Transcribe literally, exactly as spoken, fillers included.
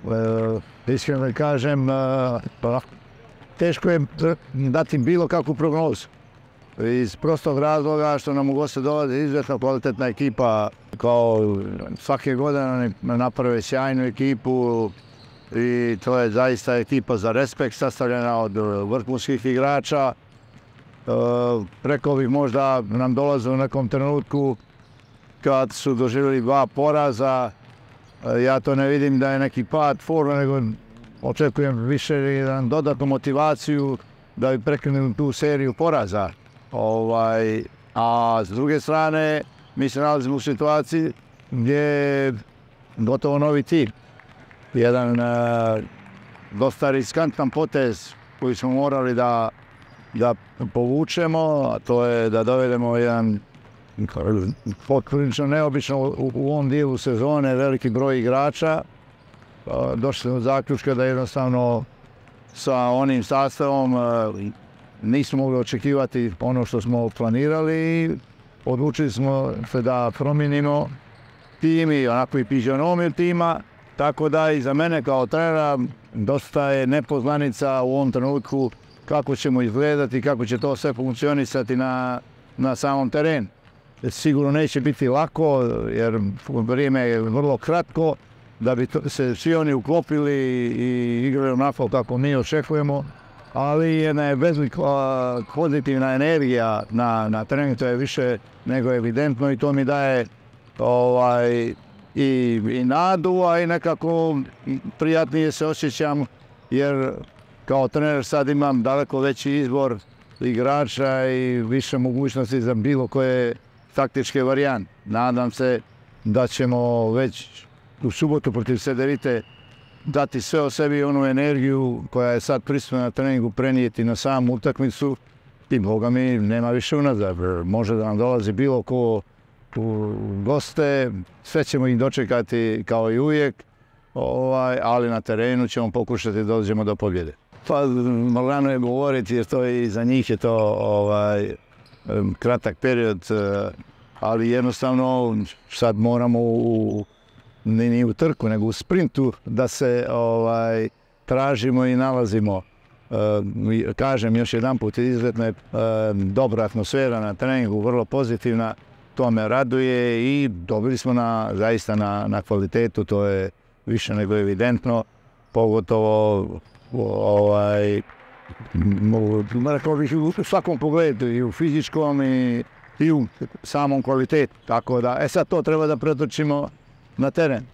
Iskreno da kažem, teško je dati bilo kakvu prognozu. Iz prostog razloga što nam u goste dolazi izuzetno kvalitetna ekipa, kao svake godine naprave sjajnu ekipu i to je zaista ekipa za respekt, sastavljena od vrhunskih igrača. Rekao bih, možda nam dolaze u nekom trenutku kad su doživjeli dva poraza. Ja to ne vidim da je neki pad forme, nego očekujem više jedan dodatnu motivaciju da bi prekinuli tu seriju poraza. Ovaj, a s druge strane, mi se nalazimo u situaciji gdje je gotovo novi tim. Jedan uh, dosta riskantan potez koji smo morali da, da povučemo, a to je da dovedemo jedan poprilično neobično u, u ovom dijelu sezone veliki broj igrača. Uh, došli smo do zaključka da jednostavno sa onim sastavom uh, nismo mogli očekivati ono što smo planirali i odlučili smo se da promijenimo tim i onako i fizionomiju tima, tako da i za mene kao trenera dosta je nepoznanica u ovom trenutku kako ćemo izgledati, kako će to sve funkcionisati na, na samom terenu. Sigurno neće biti lako jer vrijeme je vrlo kratko da bi to, se svi oni uklopili i igrali onako kako mi očekujemo. Ali jedna je bezlikva pozitivna energija na, na treningu, to je više nego evidentno i to mi daje ovaj, i, i nadu, a i nekako prijatnije se osjećam jer kao trener sad imam daleko veći izbor igrača i više mogućnosti za bilo koje taktičke varijante. Nadam se da ćemo već u subotu protiv Cedevite dati sve o sebi, onu energiju koja je sad prisutna na treningu, prenijeti na samu utakmicu i boga mi nema više unazad. Može da nam dolazi bilo ko u goste, sve ćemo ih dočekati kao i uvijek, ovaj, ali na terenu ćemo pokušati da dođemo do pobjede. Pa lagano je govoriti jer to i za njih je to ovaj, kratak period, ali jednostavno sad moramo u ne ni u trku, nego u sprintu da se ovaj, tražimo i nalazimo. E, kažem još jedan put, izuzetno je e, dobra atmosfera na treningu, vrlo pozitivna, to me raduje i dobili smo na, zaista na, na kvalitetu, to je više nego evidentno, pogotovo ovaj, rekao bih u svakom pogledu, i u fizičkom i, i u samom kvalitetu. Tako da, e sad to treba da pretočimo na teren.